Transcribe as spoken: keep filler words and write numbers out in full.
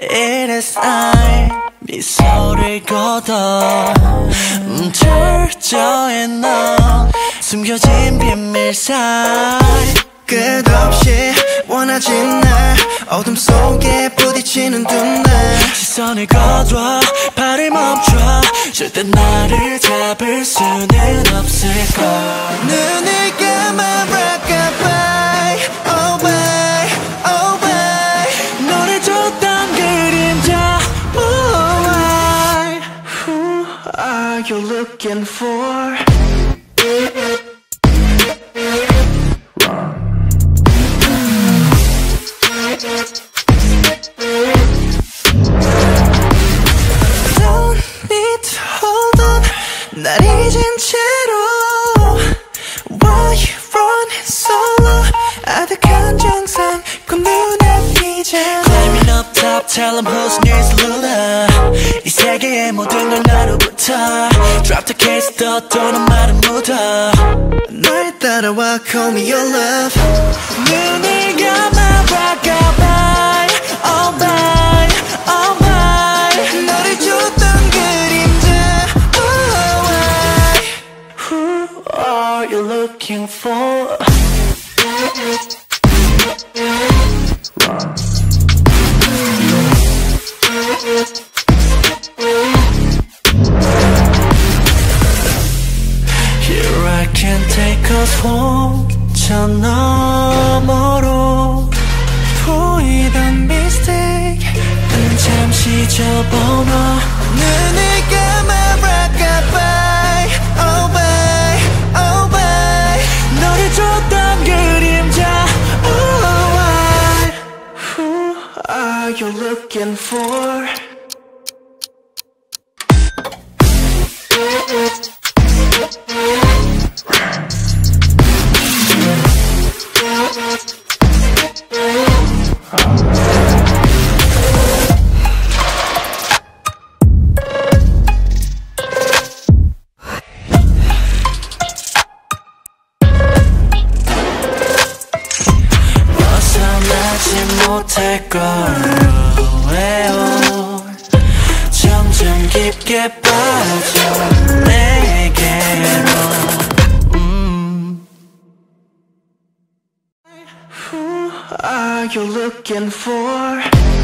It is I 미소를 걷어 철저해 넌 숨겨진 비밀 사이 끝없이 원하진 날 어둠 속에 부딪히는 두 날 시선을 거둬 발을 멈춰 절대 나를 잡을 수는 없을걸 눈을 감아 rockabye oh bye oh bye 너를 줬던 그림자 oh I Who are you looking for? Don't need to hold on 날 잊은 채로 Why you running solo 아득한 정상 곧 눈앞이잖아 Climbing up top tell them who's next ruler 이 세계의 모든 걸 나로부터 Drop the case 떠도는 말은 묻어 날 따라와 call me your love 눈을 감아 rockabye all by all by 너를 줬던 그림자 oh I Who are you looking for? Here I can take us home 저 너머로 보이던 mistake 은 잠시 접어놔 눈을 감아 rockabye oh bye oh bye 너를 줬던 그림자 oh I Who are you looking for? 벗어나지 못할걸 왜요 점점 깊게 빠져 내게로 음. Who are you looking for?